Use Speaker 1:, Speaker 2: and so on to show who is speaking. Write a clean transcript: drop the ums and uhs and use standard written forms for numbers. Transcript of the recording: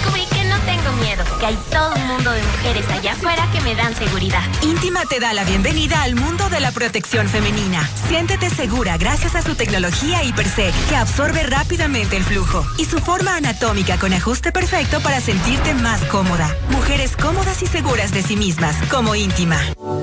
Speaker 1: Descubrí que no tengo miedo, que hay todo un mundo de mujeres allá afuera que me dan seguridad.
Speaker 2: Íntima te da la bienvenida al mundo de la protección femenina. Siéntete segura gracias a su tecnología Hypersec, que absorbe rápidamente el flujo, y su forma anatómica con ajuste perfecto para sentirte más cómoda. Mujeres cómodas y seguras de sí mismas, como Íntima.